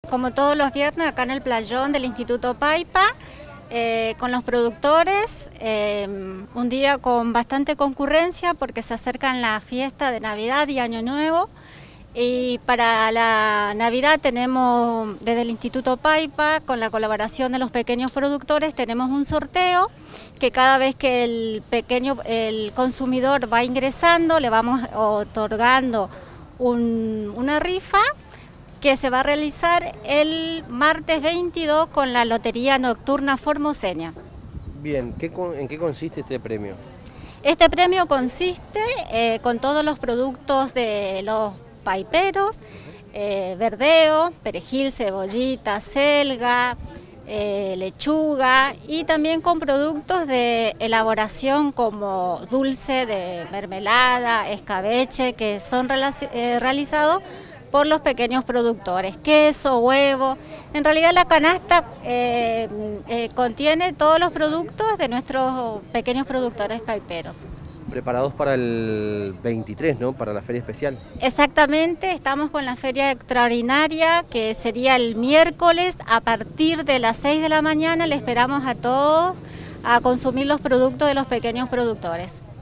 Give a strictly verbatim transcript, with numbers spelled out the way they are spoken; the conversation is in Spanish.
Como todos los viernes, acá en el playón del Instituto Paipa, eh, con los productores, eh, un día con bastante concurrencia porque se acercan la fiesta de Navidad y Año Nuevo. Y para la Navidad tenemos desde el Instituto Paipa, con la colaboración de los pequeños productores, tenemos un sorteo que cada vez que el pequeño el consumidor va ingresando le vamos otorgando un, una rifa que se va a realizar el martes veintidós con la Lotería Nocturna Formoseña. Bien, ¿qué, ¿en qué consiste este premio? Este premio consiste eh, con todos los productos de los paiperos, eh, verdeo, perejil, cebollita, selga, eh, lechuga, y también con productos de elaboración como dulce de mermelada, escabeche, que son eh, realizados por los pequeños productores, queso, huevo. En realidad la canasta eh, eh, contiene todos los productos de nuestros pequeños productores paiperos. Preparados para el veintitrés, ¿no? Para la feria especial. Exactamente, estamos con la feria extraordinaria, que sería el miércoles a partir de las seis de la mañana. Le esperamos a todos a consumir los productos de los pequeños productores.